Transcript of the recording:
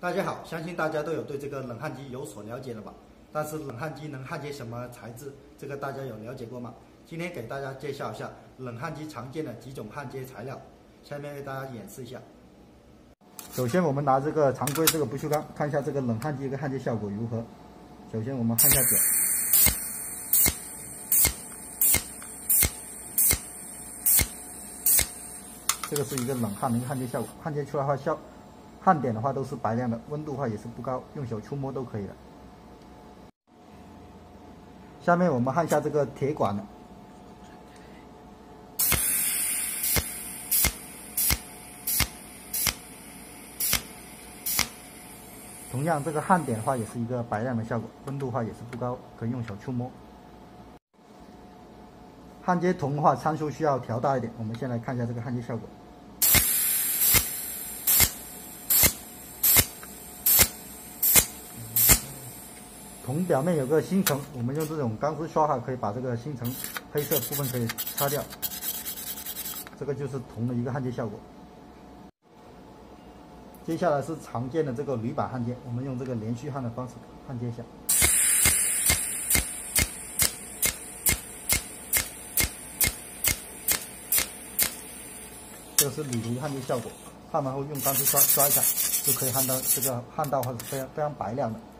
大家好，相信大家都有对这个冷焊机有所了解了吧？但是冷焊机能焊接什么材质？这个大家有了解过吗？今天给大家介绍一下冷焊机常见的几种焊接材料，下面为大家演示一下。首先，我们拿这个常规这个不锈钢，看一下这个冷焊机的焊接效果如何。首先，我们焊下点。 这个是一个冷焊的焊接效果，焊接出来的话，焊点的话都是白亮的，温度的话也是不高，用手触摸都可以的。下面我们焊下这个铁管了，同样这个焊点的话也是一个白亮的效果，温度的话也是不高，可以用手触摸。焊接铜的话参数需要调大一点，我们先来看一下这个焊接效果。 铜表面有个芯层，我们用这种钢丝刷哈，可以把这个芯层黑色部分可以擦掉。这个就是铜的一个焊接效果。接下来是常见的这个铝板焊接，我们用这个连续焊的方式焊接一下。这个是铝的焊接效果，焊完后用钢丝刷一下，就可以焊到这个焊道话是非常白亮的。